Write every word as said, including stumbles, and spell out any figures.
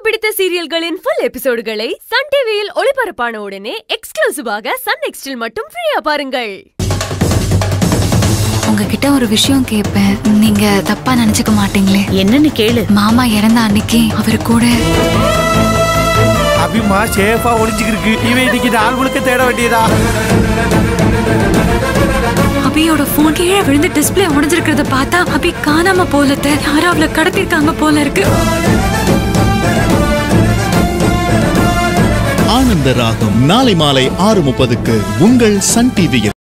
பிடித்த சீரியல்களின் full எபிசோடுகளை Sun டிவியில் ஒளிபரப்பான உடனே எக்ஸ்க்ளூசிவாக சன் நெக்ஸ்டில் மட்டும் ஃப்ரீயா பாருங்கள். உங்ககிட்ட ஒரு விஷயம் கேட்பேன், நீங்க தப்பா நினைச்சுக்க மாட்டீங்களே? என்னன்னு கேளு. மாமா இறந்த அன்னைக்கு அவரு கூட அபிமா சேஃபா ஒளிஞ்சுக்கிருக்கு. இவன் இன்னைக்கு நாள் முழுக்க தேட வேண்டியதா? அபியோட போன் கீழே விழுந்து டிஸ்பிளே உடைஞ்சிருக்கிறத பார்த்தா அபி காணாம போலத்த யாரோ அவளை கடத்திருக்காங்க போல இருக்கு. ஆனந்த ராகம் நாளை மாலை ஆறு முப்பதுக்கு உங்கள் சன் டிவியில்.